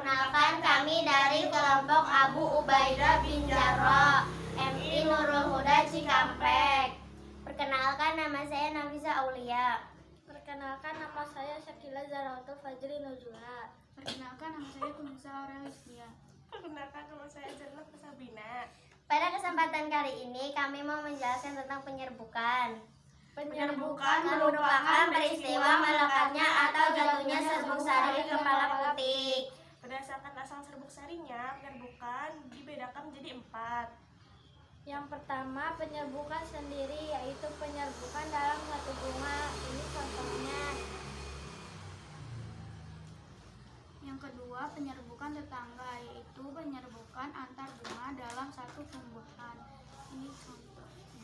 Perkenalkan, kami dari kelompok Abu Ubaidah bin Jarrah, MI Nurul Huda Cikampek. Perkenalkan, nama saya Nafisa Aulia. Perkenalkan, nama saya Syakila Zarawatul Fajri Nuzula. Perkenalkan, nama saya Tunisa Aurelia. Perkenalkan, nama saya Zainab Sabina. Pada kesempatan kali ini kami mau menjelaskan tentang penyerbukan. Penyerbukan merupakan peristiwa melekatnya atau jatuhnya serbuk sari ke kepala putik. Berdasarkan asal serbuk sarinya, penyerbukan dibedakan menjadi 4. Yang pertama, penyerbukan sendiri, yaitu penyerbukan dalam satu bunga. Ini contohnya. Yang kedua, penyerbukan tetangga, yaitu penyerbukan antar bunga dalam satu tumbuhan. Ini contohnya.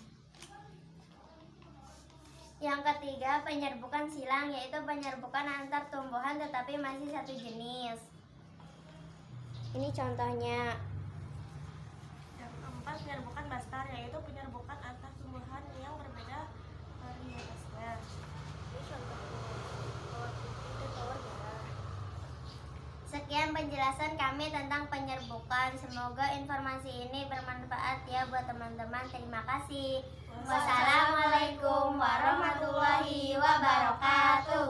Yang ketiga, penyerbukan silang, yaitu penyerbukan antar tumbuhan tetapi masih satu jenis. Ini contohnya. Yang keempat, penyerbukan bastar, yaitu penyerbukan antar tumbuhan yang berbeda varietasnya. Ini contohnya. Tawar putih dan tawar merah. Sekian penjelasan kami tentang penyerbukan. Semoga informasi ini bermanfaat ya buat teman-teman. Terima kasih. Wassalamualaikum warahmatullahi wabarakatuh.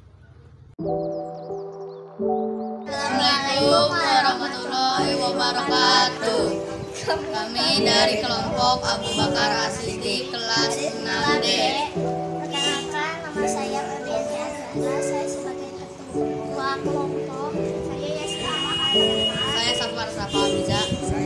Assalamualaikum warahmatullahi wabarakatuh. Kami dari kelompok Abu Bakar As-Siddiq kelas 6D. Perkenalkan, nama saya Febrianti Azhara. Saya sebagai ketua kelompok. Saya Yasmin Ahmad. Saya Safar Safa Abiza.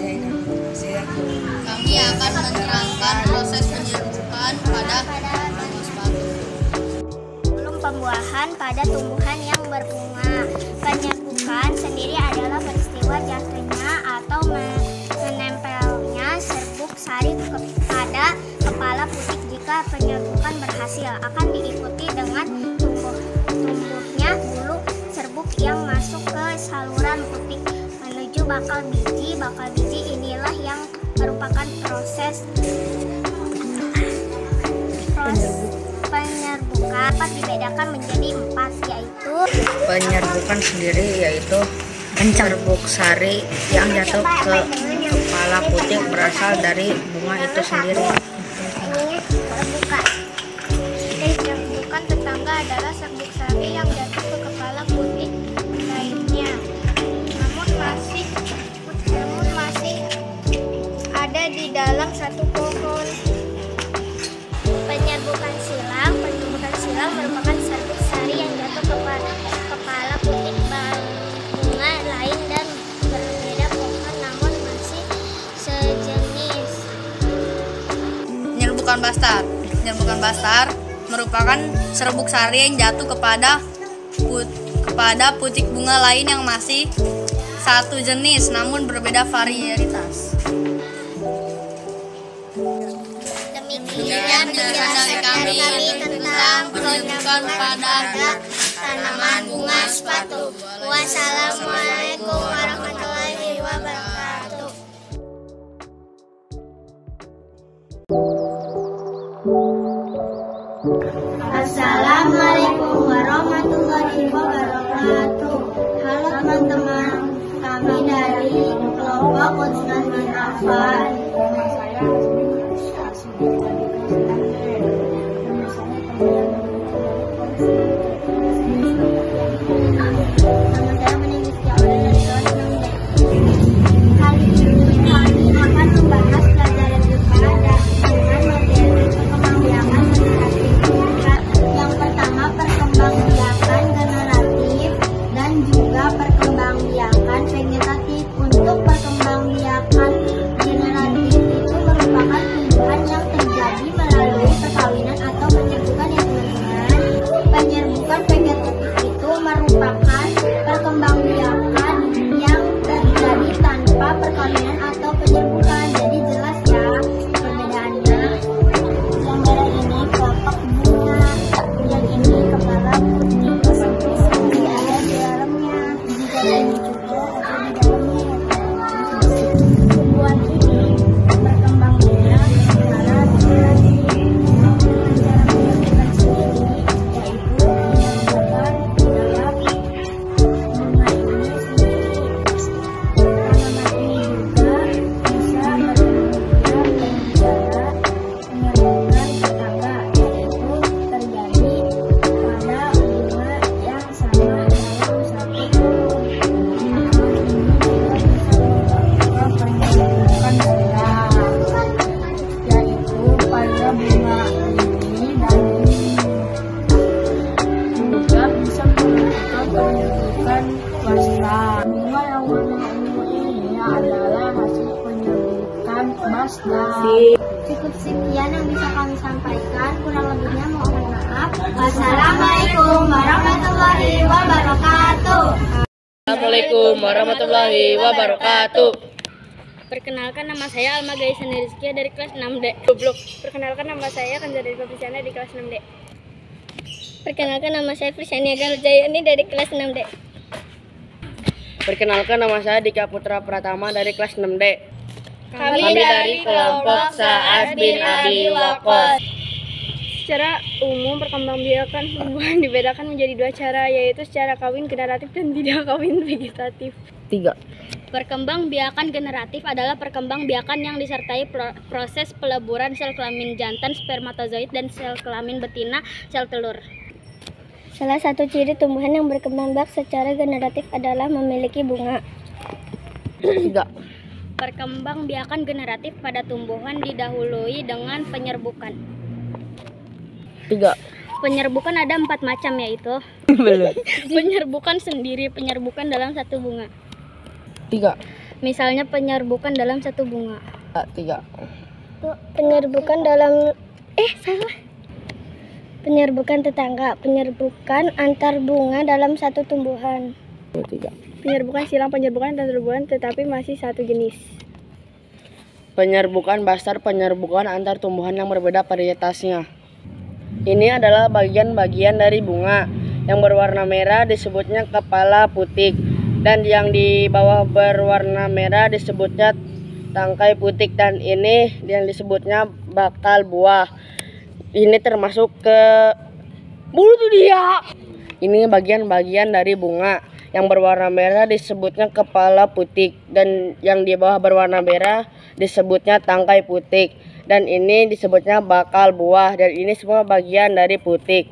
Kami akan menerangkan proses penyerbukan pada tumbuh sepatu. Sebelum pembuahan pada tumbuhan yang berbunga. Penyerbukan sendiri adalah peristiwa jatuhnya atau menempelnya serbuk sari kepada kepala putik. Jika penyerbukan berhasil, akan diikuti dengan tumbuhnya bulu serbuk yang masuk ke saluran putik menuju bakal biji. Bakal biji inilah yang merupakan proses penyerbukan dapat dibedakan menjadi 4, yaitu penyerbukan sendiri yaitu serbuk sari yang jatuh ke kepala putik berasal dari bunga itu sendiri. ini terbuka. Penyerbukan tetangga adalah serbuk sari yang jatuh ke kepala putik lainnya. Namun masih ada di dalam satu pohon. Penyerbukan silang merupakan serbuk sari yang jatuh kepada kepala putik bunga lain dan berbeda pohon namun masih sejenis. Penyerbukan bastar. Penyerbukan bastar merupakan serbuk sari yang jatuh kepada putik bunga lain yang masih satu jenis namun berbeda varietas. Demikian penjelasan dari kami tentang penyerbukan pada tanaman bunga sepatu. Wassalamualaikum warahmatullahi wabarakatuh. Assalamualaikum warahmatullahi wabarakatuh. Halo teman-teman, kami dari kelompok Utsman bin Affan. Nama saya Meninggi Setiawan dari kelas 6D. Kali ini kami akan membahas pelajaran IPA dengan materi perkembangbiakan generatif. Yang pertama, perkembangbiakan generatif dan juga perkembangbiakan vegetatif. Untuk perkembangbiakan generatif itu merupakan tumbuhan yang terjadi melalui perkawinan atau penyerbukan, ya teman-teman. Bastar. Cukup sekian yang bisa kami sampaikan, kurang lebihnya mohon maaf. Wassalamualaikum warahmatullahi wabarakatuh. Assalamualaikum warahmatullahi wabarakatuh. Perkenalkan, nama saya Alma Gaisan Rizkia dari kelas 6D. Goblok. Perkenalkan, nama saya Kanza dari Fabrisiana di kelas 6D. Perkenalkan, nama saya Frisyani Agar Jayani dari kelas 6D. Perkenalkan, nama saya Dika Putra Pratama dari kelas 6D. Kami dari kelompok Sa'ad bin Abi Waqqas. Secara umum, perkembangbiakan hubungan dibedakan menjadi dua cara, yaitu secara kawin generatif dan tidak kawin vegetatif. 3. Perkembangbiakan generatif adalah perkembangbiakan yang disertai proses peleburan sel kelamin jantan spermatozoid dan sel kelamin betina sel telur. Salah satu ciri tumbuhan yang berkembang biak secara generatif adalah memiliki bunga. 3. Perkembangbiakan generatif pada tumbuhan didahului dengan penyerbukan. 3. Penyerbukan ada 4 macam, yaitu penyerbukan sendiri, penyerbukan dalam satu bunga. 3. Misalnya penyerbukan dalam satu bunga. 3. Penyerbukan dalam penyerbukan tetangga, penyerbukan antar bunga dalam satu tumbuhan. 3. Penyerbukan silang, penyerbukan antar tumbuhan tetapi masih satu jenis. Penyerbukan bastar, penyerbukan antar tumbuhan yang berbeda varietasnya. Ini adalah bagian-bagian dari bunga. Yang berwarna merah disebutnya kepala putik, dan yang di bawah berwarna merah disebutnya tangkai putik, dan ini yang disebutnya bakal buah. Ini termasuk ke bulu tuh dia. Ini bagian-bagian dari bunga. Yang berwarna merah disebutnya kepala putik, dan yang di bawah berwarna merah disebutnya tangkai putik, dan ini disebutnya bakal buah, dan ini semua bagian dari putik.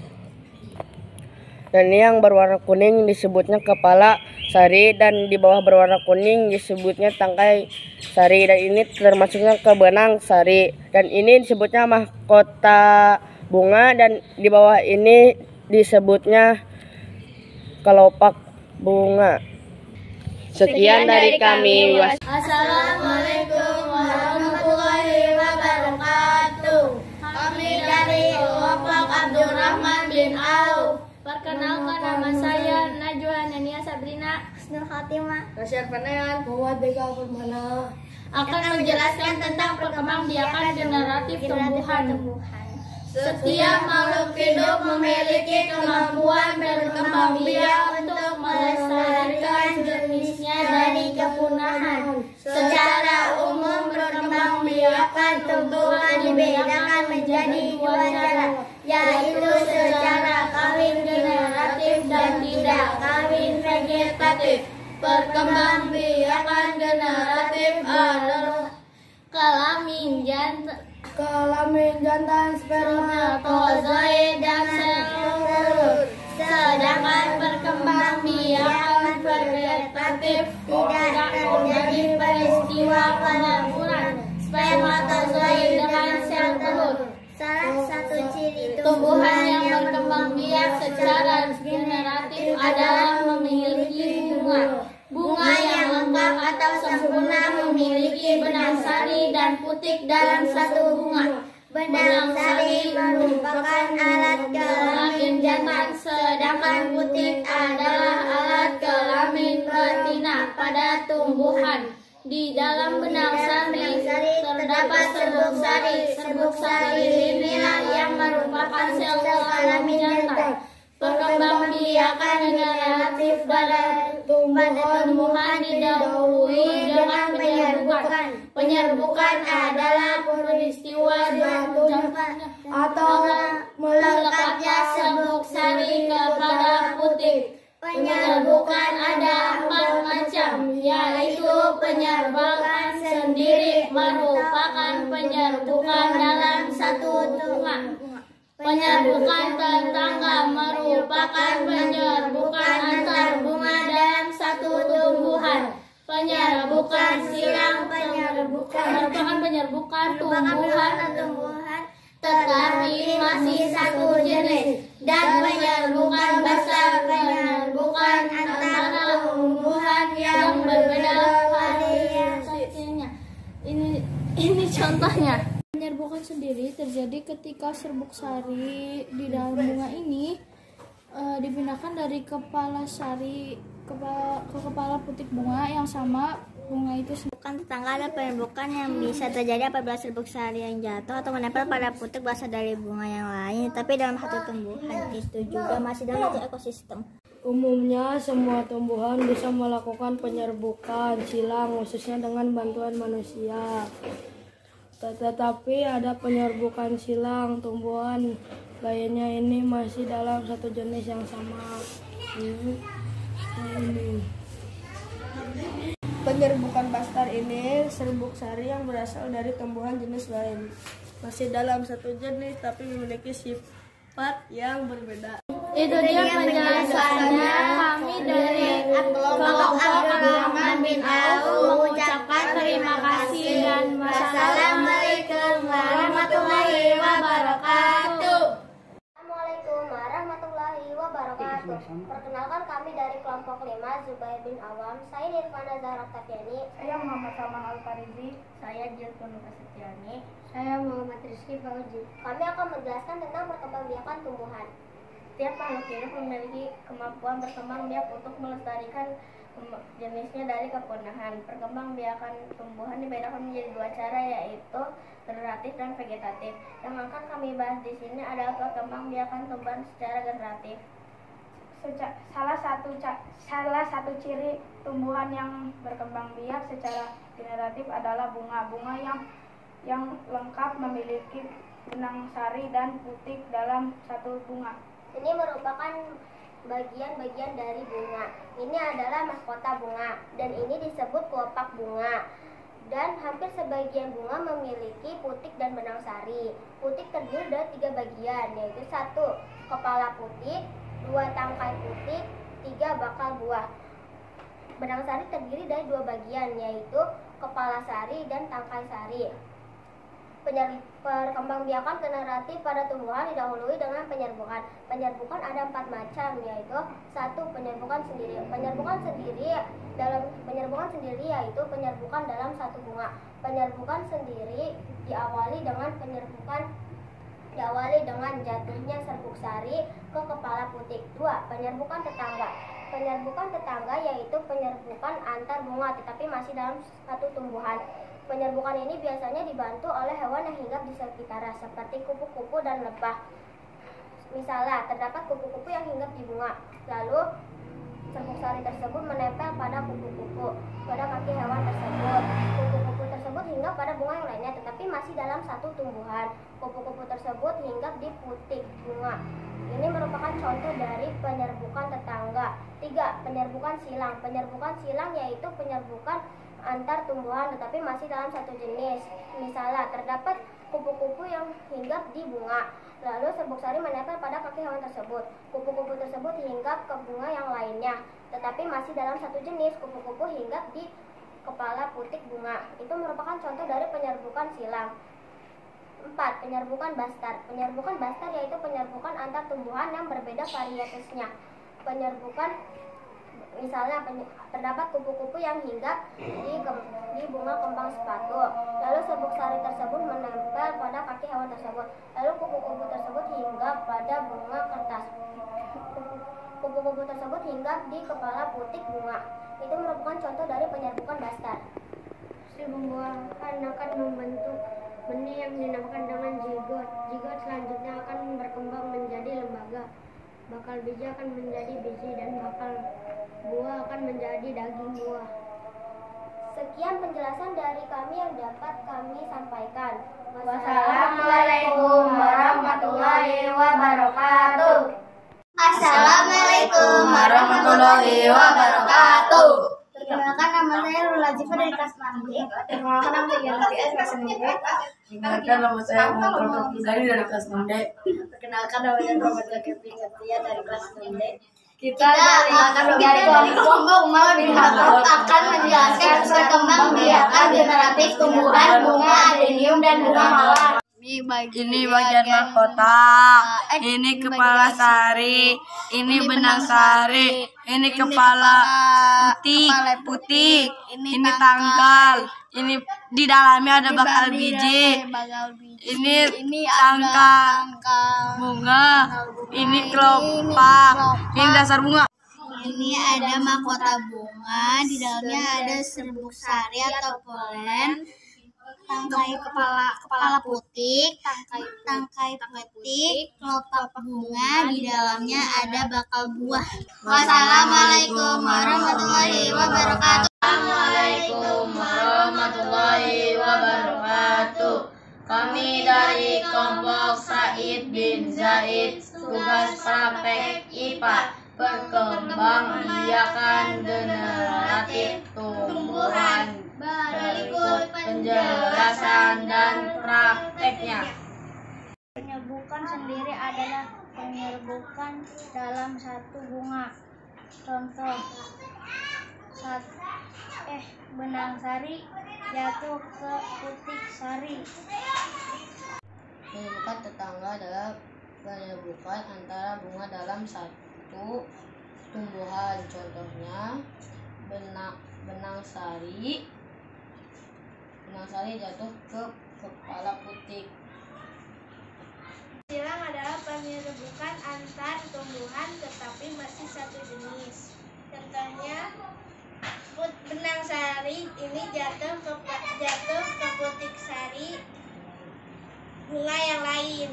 Dan ini yang berwarna kuning disebutnya kepala sari, dan di bawah berwarna kuning disebutnya tangkai sari, dan ini termasuknya ke benang sari, dan ini disebutnya mahkota bunga, dan di bawah ini disebutnya kelopak bunga. Sekian dari kami. Assalamualaikum warahmatullahi wabarakatuh. Kami dari kelompok Abdurrahman bin Auf. Perkenalkan, nama saya Najwa Nania Sabrina Husnul Khatimah. Nasyar Panayan, Muhammad Bega Permana. akan menjelaskan tentang perkembangbiakan generatif tumbuhan. Setiap makhluk hidup memiliki kemampuan berkembang biak untuk melestarikan jenisnya dari kepunahan. Secara umum, perkembangbiakan tumbuhan dibedakan menjadi dua cara, yaitu secara kawin generatif dan tidak kawin vegetatif. Perkembangbiakan generatif adalah kelamin jantan spermatozoid dan sel telur. Sedangkan perkembangbiakan vegetatif tidak terjadi peristiwa peleburan spermatozoid dengan sel telur. Salah satu ciri Tumbuhan yang berkembang biak secara generatif adalah memiliki bunga. Bunga yang lengkap atau sempurna memiliki benang sari dan putik dalam satu bunga. benang sari merupakan alat kelamin jantan, sedangkan putik adalah alat kelamin betina pada tumbuhan. Di dalam benang sari terdapat serbuk sari. Serbuk sari inilah yang merupakan sel kelamin jantan. Perkembangbiakan generatif pada tumbuhan didahului dengan penyerbukan. Penyerbukan adalah peristiwa jatuhnya atau melekatnya serbuk sari kepada putik. Penyerbukan ada 4 macam, yaitu penyerbukan sendiri merupakan penyerbukan dalam satu bunga. Penyerbukan tetangga merupakan penyerbukan antar bunga dalam satu tumbuhan. Penyerbukan silang merupakan penyerbukan tumbuhan tetapi masih satu jenis, dan penyerbukan basal penyerbukan antara tumbuhan yang berbeda variasinya. Ini contohnya. Penyerbukan sendiri terjadi ketika serbuk sari di dalam bunga ini dipindahkan dari kepala sari ke kepala putik bunga yang sama bunga itu sendiri. Bukan tetangga ada penyerbukan yang bisa terjadi apabila serbuk sari yang jatuh atau menempel pada putik berasal dari bunga yang lain, tapi dalam satu tumbuhan itu juga masih dalam satu ekosistem. Umumnya semua tumbuhan bisa melakukan penyerbukan silang khususnya dengan bantuan manusia. Tetapi ada penyerbukan silang tumbuhan lainnya ini masih dalam satu jenis yang sama. Penyerbukan bastar ini serbuk sari yang berasal dari tumbuhan jenis lain. Masih dalam satu jenis tapi memiliki sifat yang berbeda. Itu dia penjelasannya. Kami dari kelompok Abdurrahman bin Auf mengucapkan terima kasih dan wassalamualaikum warahmatullahi wabarakatuh. Assalamualaikum warahmatullahi wabarakatuh. Perkenalkan kami dari kelompok 5 Zubair bin Awam. Saya Nirvana Zahra Tafiani. Saya Muhammad Salman Al-Farizi. Saya Jirkun Prasetyani. Saya Muhammad Rizky Fauzi. Kami akan menjelaskan tentang perkembangbiakan tumbuhan. Setiap makhluk hidup memiliki kemampuan berkembang biak untuk melestarikan jenisnya dari kepunahan. Perkembangbiakan tumbuhan dibedakan menjadi dua cara, yaitu generatif dan vegetatif. Yang akan kami bahas di sini adalah perkembangbiakan tumbuhan secara generatif. Salah satu ciri tumbuhan yang berkembang biak secara generatif adalah bunga. Bunga yang lengkap memiliki benang sari dan putik dalam satu bunga. Ini merupakan bagian-bagian dari bunga. Ini adalah mahkota bunga dan ini disebut kelopak bunga. Dan hampir sebagian bunga memiliki putik dan benang sari. Putik terdiri dari 3 bagian, yaitu 1 kepala putik, 2 tangkai putik, 3 bakal buah. Benang sari terdiri dari 2 bagian, yaitu kepala sari dan tangkai sari. Perkembangbiakan generatif pada tumbuhan didahului dengan penyerbukan. Penyerbukan ada 4 macam, yaitu 1 penyerbukan sendiri. Penyerbukan sendiri yaitu penyerbukan dalam satu bunga. Penyerbukan sendiri diawali dengan jatuhnya serbuk sari ke kepala putik. 2. Penyerbukan tetangga. Penyerbukan tetangga yaitu penyerbukan antar bunga tetapi masih dalam satu tumbuhan. Penyerbukan ini biasanya dibantu oleh hewan yang hinggap di sekitarnya seperti kupu-kupu dan lebah. Misalnya, terdapat kupu-kupu yang hinggap di bunga. Lalu, serbuk sari tersebut menempel pada kupu-kupu, pada kaki hewan tersebut. Kupu-kupu tersebut hinggap pada bunga yang lainnya, tetapi masih dalam satu tumbuhan. Kupu-kupu tersebut hinggap di putik bunga. Ini merupakan contoh dari penyerbukan tetangga. 3. Penyerbukan silang. Penyerbukan silang yaitu penyerbukan antar tumbuhan tetapi masih dalam satu jenis. Misalnya, terdapat kupu-kupu yang hinggap di bunga. Lalu serbuk sari menempel pada kaki hewan tersebut. Kupu-kupu tersebut hinggap ke bunga yang lainnya, tetapi masih dalam satu jenis. Kupu-kupu hinggap di kepala putik bunga. Itu merupakan contoh dari penyerbukan silang. 4. Penyerbukan bastar. Penyerbukan bastar yaitu penyerbukan antar tumbuhan yang berbeda varietasnya. Penyerbukan misalnya terdapat kupu-kupu yang hinggap di bunga kembang sepatu. Lalu serbuk sari tersebut menempel pada kaki hewan tersebut. Lalu kupu-kupu tersebut hinggap pada bunga kertas. Kupu-kupu tersebut hinggap di kepala putik bunga. Itu merupakan contoh dari penyerbukan bastar. Si pembuahan akan membentuk benih yang dinamakan dengan zigot. Zigot selanjutnya akan berkembang menjadi lembaga. Bakal biji akan menjadi biji dan bakal buah akan menjadi daging buah. Sekian penjelasan dari kami yang dapat kami sampaikan. Wassalamualaikum warahmatullahi wabarakatuh. Assalamualaikum warahmatullahi wabarakatuh. Perkenalkan, nama saya Rula Jifa dari kelas 6B. Perkenalkan, nama saya Giana Fias kelas 6B. Perkenalkan, nama saya Muhammad Gani dari kelas 6D. Perkenalkan, nama saya Robert Kepi Setia dari kelas 6D. Kita dari kelompok Mal bin Hatot akan menjelaskan perkembangbiakan generatif tumbuhan bunga adenium dan bunga mawar. Ini bagian mahkota, ini kepala sari, ini benang sari, ini kepala putik, ini tanggal, Ini di dalamnya ada bakal biji. Ini tangka bunga. Ini kelopak. Ini dasar bunga. Ini ada mahkota bunga, di dalamnya ada serbuk sari atau polen, tangkai kepala putik, tangkai putik, kelopak bunga, di dalamnya ada bakal buah. Wassalamualaikum warahmatullahi wabarakatuh. Assalamualaikum warahmatullahi wabarakatuh. Kami dari kelompok Said bin Zaid, tugas praktek IPA, perkembangbiakan generatif tumbuhan. Berikut penjelasan dan prakteknya. Penyerbukan sendiri adalah penyerbukan dalam satu bunga. Contoh, benang sari jatuh ke putik sari. Penyerbukan tetangga adalah penyerbukan antara bunga dalam satu tumbuhan. Contohnya benang sari jatuh ke kepala putik. Silang adalah penyerbukan antar tumbuhan tetapi masih satu jenis. Contohnya, benang sari ini jatuh ke putik sari bunga yang lain.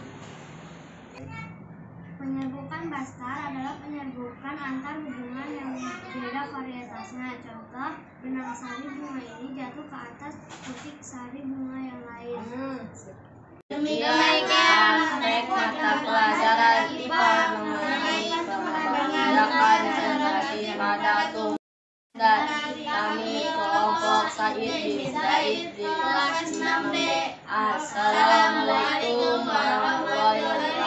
Penyerbukan bastar adalah penyerbukan antar hubungan yang berbeda varietasnya. Contoh, benang sari bunga ini jatuh ke atas putik sari bunga yang lain. Demikian praktek mata pelajaran IPA mengenai pengembangan generasi pada tumbuhan dari kami kelompok Said bin Zaid di kelas 6B. Assalamualaikum warahmatullahi wabarakatuh.